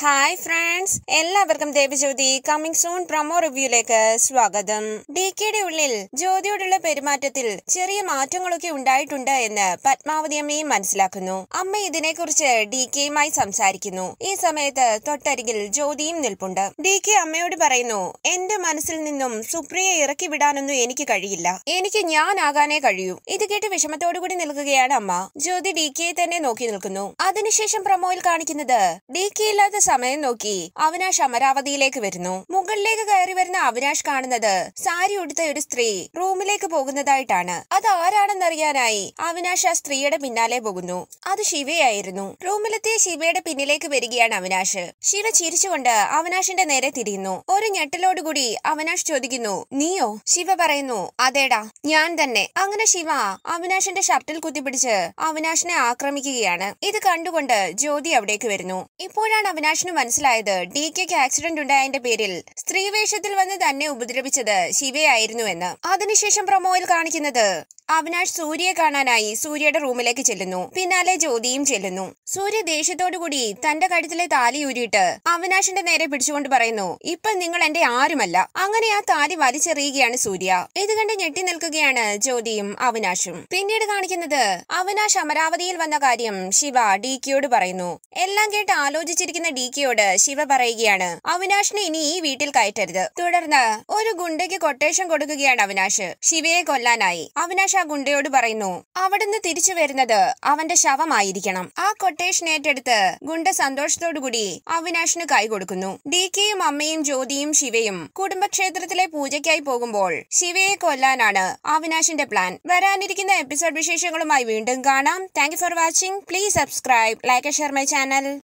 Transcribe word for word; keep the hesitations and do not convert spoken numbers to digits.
Hi friends, എല്ലാവർക്കും Devajyothi coming soon promo റിവ്യൂയിലേക്ക് സ്വാഗതം. ഡി കെയുടെ ഉള്ളിൽ ജ്യോതിയോടുള്ള പെരുമാറ്റത്തിൽ ചെറിയ മാറ്റങ്ങളൊക്കെ ഉണ്ടായിട്ടുണ്ട് എന്ന് പത്മാവതി അമ്മയും മനസ്സിലാക്കുന്നു. അമ്മ ഇതിനെക്കുറിച്ച് ഡി കെയുമായി സംസാരിക്കുന്നു. ഈ സമയത്ത് തൊട്ടരികിൽ ജ്യോതിയും നിൽപ്പുണ്ട്. ഡി കെ അമ്മയോട് പറയുന്നു, എന്റെ മനസ്സിൽ നിന്നും സുപ്രിയെ ഇറക്കി വിടാനൊന്നും എനിക്ക് കഴിയില്ല, എനിക്ക് ഞാനാകാനേ കഴിയൂ. ഇത് കേട്ട് വിഷമത്തോടുകൂടി നിൽക്കുകയാണ് അമ്മ. ജ്യോതി ഡി കെയെ തന്നെ നോക്കി നിൽക്കുന്നു. അതിനുശേഷം പ്രൊമോയിൽ കാണിക്കുന്നത് ഡി കെ ഇല്ലാത്ത സമയം നോക്കി അവിനാഷ് അമരാവതിയിലേക്ക് വരുന്നു. മുകളിലേക്ക് കയറി വരുന്ന അവിനാഷ് കാണുന്നത് സാരി ഉടുത്ത ഒരു സ്ത്രീ റൂമിലേക്ക് പോകുന്നതായിട്ടാണ്. അത് ആരാണെന്നറിയാനായി അവിനാഷ് ആ സ്ത്രീയുടെ പിന്നാലെ പോകുന്നു. അത് ശിവയായിരുന്നു. റൂമിലെത്തിയ ശിവയുടെ പിന്നിലേക്ക് വരികയാണ് അവിനാഷ്. ശിവ ചിരിച്ചുകൊണ്ട് അവിനാഷിന്റെ നേരെ തിരിയുന്നു. ഒരു ഞെട്ടലോടുകൂടി അവിനാഷ് ചോദിക്കുന്നു, നീയോ? ശിവ പറയുന്നു, അതേടാ, ഞാൻ തന്നെ. അങ്ങനെ ശിവ അവിനാഷിന്റെ ഷർട്ടിൽ കുത്തിപ്പിടിച്ച് അവിനാഷിനെ ആക്രമിക്കുകയാണ്. ഇത് കണ്ടുകൊണ്ട് ജ്യോതി അവിടേക്ക് വരുന്നു. ഇപ്പോഴാണ് അവിനാഷിന് മനസ്സിലായത് ഡി കെക്ക് ആക്സിഡന്റ് ഉണ്ടായതിന്റെ പേരിൽ സ്ത്രീവേഷത്തിൽ വന്ന് തന്നെ ഉപദ്രവിച്ചത് ശിവയായിരുന്നു എന്ന്. അതിനുശേഷം പ്രൊമോയിൽ കാണിക്കുന്നത് അവിനാഷ് സൂര്യയെ കാണാനായി സൂര്യയുടെ റൂമിലേക്ക് ചെല്ലുന്നു. പിന്നാലെ ജ്യോതിയും ചെല്ലുന്നു. സൂര്യ ദേഷ്യത്തോടുകൂടി തന്റെ കഴുത്തിലെ താലി ഊരിയിട്ട് അവിനാഷിന്റെ നേരെ പിടിച്ചുകൊണ്ട് പറയുന്നു, ഇപ്പൊ നിങ്ങൾ എന്റെ ആരുമല്ല. അങ്ങനെ ആ താലി വലിച്ചെറിയുകയാണ് സൂര്യ. ഇത് കണ്ട് ഞെട്ടി നിൽക്കുകയാണ് ജ്യോതിയും അവിനാഷും. പിന്നീട് കാണിക്കുന്നത് അവിനാഷ് അമരാവതിയിൽ വന്ന കാര്യം ശിവ ഡി കെയോട് പറയുന്നു. എല്ലാം കേട്ട് ആലോചിച്ചിരിക്കുന്ന ഡി കെയോട് ശിവ പറയുകയാണ്, അവിനാഷിനെ ഇനി ഈ വീട്ടിൽ കയറ്റരുത്. തുടർന്ന് ഒരു ഗുണ്ടയ്ക്ക് കൊട്ടേഷൻ കൊടുക്കുകയാണ് അവിനാഷ് ശിവയെ കൊല്ലാനായി. അവിനാഷ് ആ ഗുണ്ടയോട് പറയുന്നു, അവിടുന്ന് തിരിച്ചു വരുന്നത് അവന്റെ ശവമായിരിക്കണം. ആ കൊട്ടേഷൻ ഏറ്റെടുത്ത് ഗുണ്ട സന്തോഷത്തോടുകൂടി അവിനാഷിന് കൈ കൊടുക്കുന്നു. ഡി കെയും അമ്മയും ജ്യോതിയും ശിവയും കുടുംബക്ഷേത്രത്തിലെ പൂജയ്ക്കായി പോകുമ്പോൾ ശിവയെ കൊല്ലാനാണ് അവിനാഷിന്റെ പ്ലാൻ. വരാനിരിക്കുന്ന എപ്പിസോഡ് വിശേഷങ്ങളുമായി വീണ്ടും കാണാം. Thank you for watching. Please subscribe, like, share my channel.